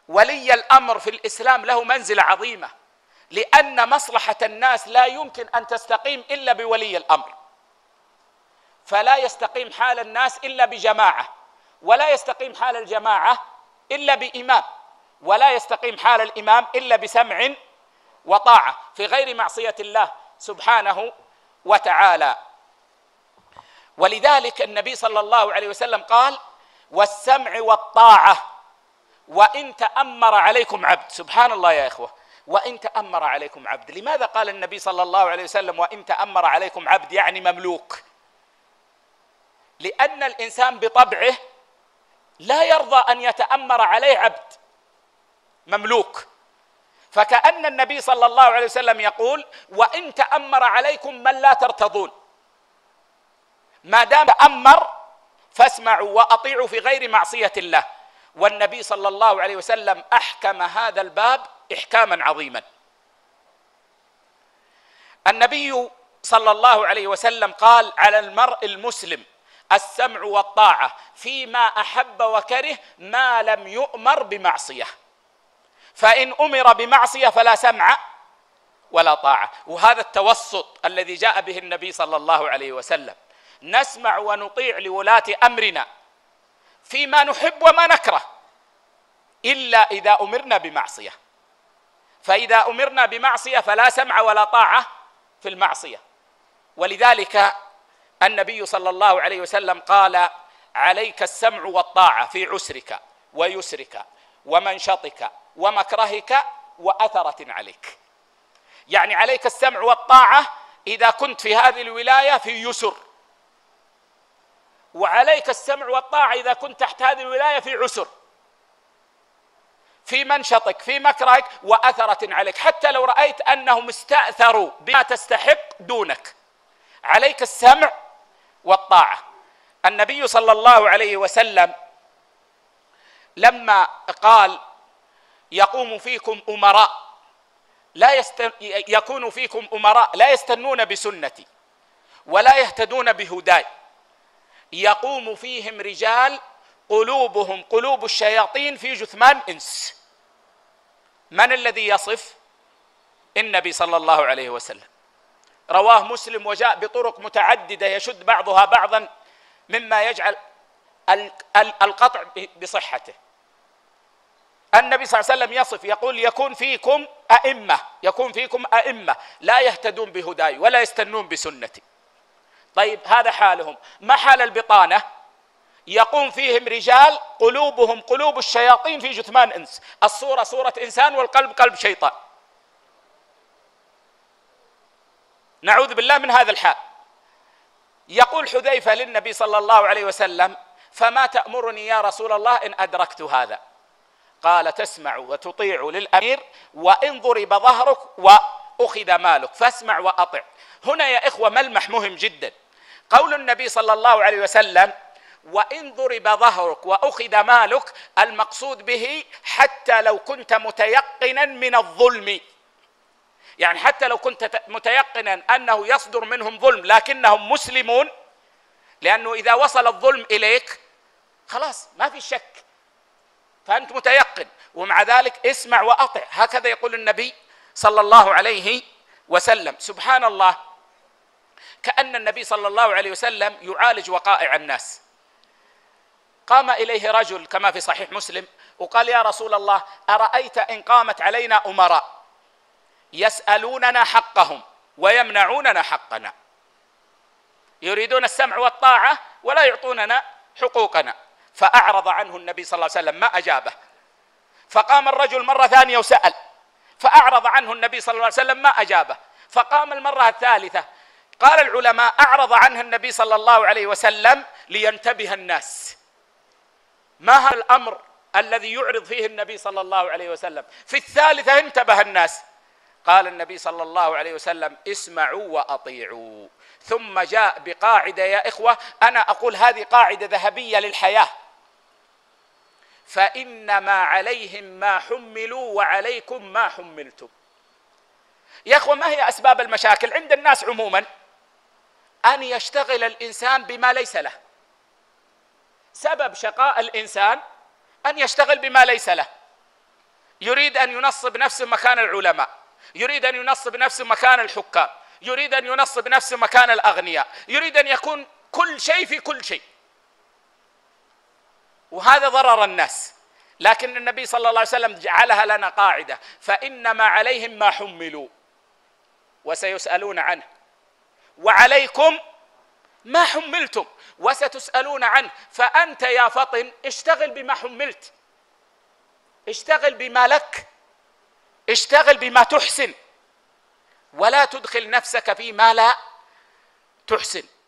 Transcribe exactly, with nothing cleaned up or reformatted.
ولي الأمر في الإسلام له منزلة عظيمة، لأن مصلحة الناس لا يمكن أن تستقيم إلا بولي الأمر، فلا يستقيم حال الناس إلا بجماعة، ولا يستقيم حال الجماعة إلا بإمام، ولا يستقيم حال الإمام إلا بسمع وطاعة في غير معصية الله سبحانه وتعالى. ولذلك النبي صلى الله عليه وسلم قال: والسمع والطاعة وإن تأمر عليكم عبد. سبحان الله يا إخوة، وإن تأمر عليكم عبد. لماذا قال النبي صلى الله عليه وسلم وإن تأمر عليكم عبد؟ يعني مملوك. لأن الإنسان بطبعه لا يرضى أن يتأمر عليه عبد مملوك، فكأن النبي صلى الله عليه وسلم يقول: وإن تأمر عليكم من لا ترتضون، ما دام تأمر فاسمعوا وأطيعوا في غير معصية الله. والنبي صلى الله عليه وسلم أحكم هذا الباب إحكاما عظيما. النبي صلى الله عليه وسلم قال: على المرء المسلم السمع والطاعة فيما أحب وكره ما لم يؤمر بمعصية، فإن أمر بمعصية فلا سمع ولا طاعة. وهذا التوسط الذي جاء به النبي صلى الله عليه وسلم، نسمع ونطيع لولاة أمرنا فيما نحب وما نكره، إلا إذا أمرنا بمعصية، فإذا أمرنا بمعصية فلا سمع ولا طاعة في المعصية. ولذلك النبي صلى الله عليه وسلم قال: عليك السمع والطاعة في عسرك ويسرك ومنشطك ومكرهك وأثرة عليك. يعني عليك السمع والطاعة إذا كنت في هذه الولاية في يسر، وعليك السمع والطاعة إذا كنت تحت هذه الولاية في عسر، في منشطك في مكرهك وأثرة عليك، حتى لو رأيت أنهم استأثروا بما تستحق دونك، عليك السمع والطاعة. النبي صلى الله عليه وسلم لما قال: يقوم فيكم أمراء لا يست... يكون فيكم أمراء لا يستنون بسنتي ولا يهتدون بهداي، يقوم فيهم رجال قلوبهم قلوب الشياطين في جثمان إنس. من الذي يصف؟ النبي صلى الله عليه وسلم. رواه مسلم وجاء بطرق متعددة يشد بعضها بعضا مما يجعل القطع بصحته. النبي صلى الله عليه وسلم يصف يقول: يكون فيكم أئمة يكون فيكم أئمة لا يهتدون بهداي ولا يستنون بسنتي. طيب هذا حالهم. ما حال البطانة؟ يقوم فيهم رجال قلوبهم قلوب الشياطين في جثمان إنس. الصورة صورة إنسان والقلب قلب شيطان. نعوذ بالله من هذا الحال. يقول حذيفة للنبي صلى الله عليه وسلم: فما تأمرني يا رسول الله إن أدركت هذا؟ قال: تسمع وتطيع للأمير وإن ضرب ظهرك وأخذ مالك فاسمع وأطع. هنا يا إخوة ملمح مهم جدا. قول النبي صلى الله عليه وسلم: وإن ضرب ظهرك وأخذ مالك، المقصود به حتى لو كنت متيقنا من الظلم، يعني حتى لو كنت متيقنا أنه يصدر منهم ظلم لكنهم مسلمون، لأنه إذا وصل الظلم إليك خلاص ما في شك، فأنت متيقن، ومع ذلك اسمع وأطع. هكذا يقول النبي صلى الله عليه وسلم. سبحان الله، كأن النبي صلى الله عليه وسلم يعالج وقائع الناس. قام إليه رجل كما في صحيح مسلم وقال: يا رسول الله، أرأيت إن قامت علينا أمراء يسألوننا حقهم ويمنعوننا حقنا، يريدون السمع والطاعة ولا يعطوننا حقوقنا. فأعرض عنه النبي صلى الله عليه وسلم ما أجابه. فقام الرجل مرة ثانية وسأل، فأعرض عنه النبي صلى الله عليه وسلم ما أجابه. فقام المرة الثالثة. قال العلماء: أعرض عنه النبي صلى الله عليه وسلم لينتبه الناس. ما هذا الأمر الذي يعرض فيه النبي صلى الله عليه وسلم؟ في الثالثة انتبه الناس. قال النبي صلى الله عليه وسلم: اسمعوا وأطيعوا. ثم جاء بقاعدة يا إخوة، أنا أقول هذه قاعدة ذهبية للحياة: فإنما عليهم ما حملوا وعليكم ما حملتم. يا إخوة، ما هي أسباب المشاكل عند الناس عموما؟ أن يشتغل الإنسان بما ليس له. سبب شقاء الإنسان أن يشتغل بما ليس له. يريد أن ينصب نفسه مكان العلماء، يريد أن ينصب نفسه مكان الحكام، يريد أن ينصب نفسه مكان الأغنياء، يريد أن يكون كل شيء في كل شيء، وهذا ضرر الناس. لكن النبي صلى الله عليه وسلم جعلها لنا قاعدة: فإنما عليهم ما حملوا وسيسألون عنه، وعليكم ما حملتم وستسألون عنه. فأنت يا فطن اشتغل بما حملت، اشتغل بما لك، اشتغل بما تحسن، ولا تدخل نفسك فيما لا تحسن.